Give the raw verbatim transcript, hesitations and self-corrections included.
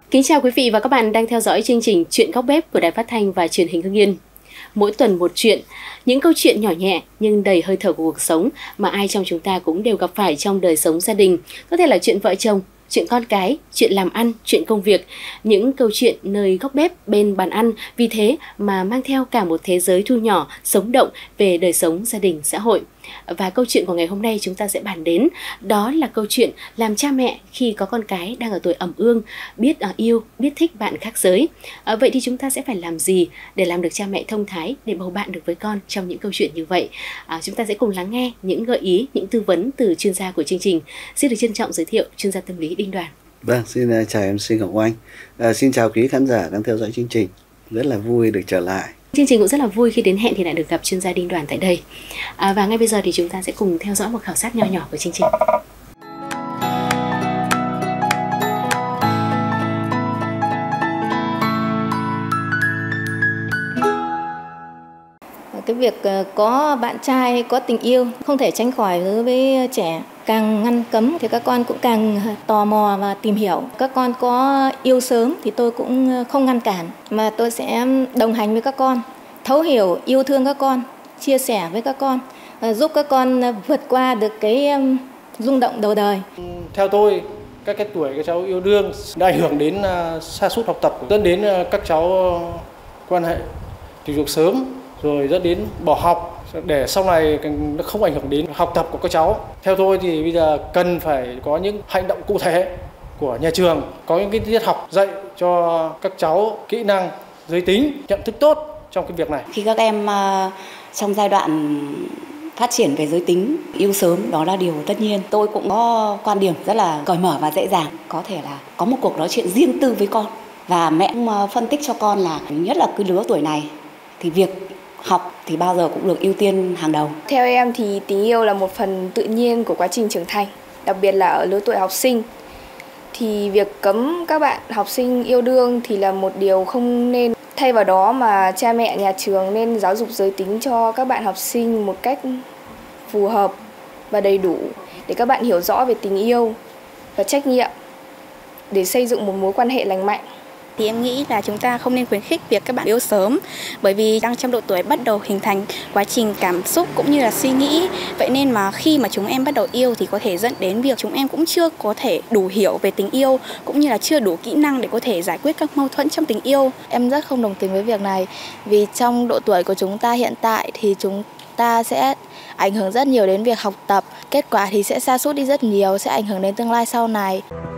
Kính chào quý vị và các bạn đang theo dõi chương trình Chuyện Góc Bếp của Đài Phát thanh và Truyền hình Hưng Yên. Mỗi tuần một chuyện, những câu chuyện nhỏ nhẹ nhưng đầy hơi thở của cuộc sống mà ai trong chúng ta cũng đều gặp phải trong đời sống gia đình. Có thể là chuyện vợ chồng, chuyện con cái, chuyện làm ăn, chuyện công việc, những câu chuyện nơi góc bếp bên bàn ăn, vì thế mà mang theo cả một thế giới thu nhỏ, sống động về đời sống gia đình, xã hội. Và câu chuyện của ngày hôm nay chúng ta sẽ bàn đến, đó là câu chuyện làm cha mẹ khi có con cái đang ở tuổi ẩm ương, biết uh, yêu, biết thích bạn khác giới. Uh, vậy thì chúng ta sẽ phải làm gì để làm được cha mẹ thông thái, để bầu bạn được với con trong những câu chuyện như vậy? Uh, chúng ta sẽ cùng lắng nghe những gợi ý, những tư vấn từ chuyên gia của chương trình. Xin được trân trọng giới thiệu chuyên gia tâm lý Đinh Đoàn. Vâng, xin chào em xê Ngọc Oanh. À, xin chào quý khán giả đang theo dõi chương trình. Rất là vui được trở lại. Chương trình cũng rất là vui khi đến hẹn thì lại được gặp chuyên gia Đinh Đoàn tại đây. À, và ngay bây giờ thì chúng ta sẽ cùng theo dõi một khảo sát nho nhỏ của chương trình. Cái việc có bạn trai hay có tình yêu không thể tránh khỏi đối với trẻ. Càng ngăn cấm thì các con cũng càng tò mò và tìm hiểu. Các con có yêu sớm thì tôi cũng không ngăn cản, mà tôi sẽ đồng hành với các con, thấu hiểu, yêu thương các con, chia sẻ với các con, giúp các con vượt qua được cái rung động đầu đời. Theo tôi, các cái tuổi các cháu yêu đương đã ảnh hưởng đến sa sút học tập, dẫn đến các cháu quan hệ tình dục sớm, rồi dẫn đến bỏ học, để sau này nó không ảnh hưởng đến học tập của các cháu. Theo tôi thì bây giờ cần phải có những hành động cụ thể của nhà trường, có những cái tiết học dạy cho các cháu kỹ năng giới tính, nhận thức tốt trong cái việc này. Khi các em uh, trong giai đoạn phát triển về giới tính, yêu sớm, đó là điều tất nhiên. Tôi cũng có quan điểm rất là cởi mở và dễ dàng, có thể là có một cuộc nói chuyện riêng tư với con, và mẹ cũng uh, phân tích cho con là nhất là cái lứa tuổi này thì việc học thì bao giờ cũng được ưu tiên hàng đầu. Theo em thì tình yêu là một phần tự nhiên của quá trình trưởng thành, đặc biệt là ở lứa tuổi học sinh. Thì việc cấm các bạn học sinh yêu đương thì là một điều không nên. Thay vào đó mà cha mẹ, nhà trường nên giáo dục giới tính cho các bạn học sinh một cách phù hợp và đầy đủ, để các bạn hiểu rõ về tình yêu và trách nhiệm để xây dựng một mối quan hệ lành mạnh. Thì em nghĩ là chúng ta không nên khuyến khích việc các bạn yêu sớm, bởi vì đang trong độ tuổi bắt đầu hình thành quá trình cảm xúc cũng như là suy nghĩ. Vậy nên mà khi mà chúng em bắt đầu yêu thì có thể dẫn đến việc chúng em cũng chưa có thể đủ hiểu về tình yêu, cũng như là chưa đủ kỹ năng để có thể giải quyết các mâu thuẫn trong tình yêu. Em rất không đồng tình với việc này, vì trong độ tuổi của chúng ta hiện tại thì chúng ta sẽ ảnh hưởng rất nhiều đến việc học tập. Kết quả thì sẽ sa sút đi rất nhiều, sẽ ảnh hưởng đến tương lai sau này.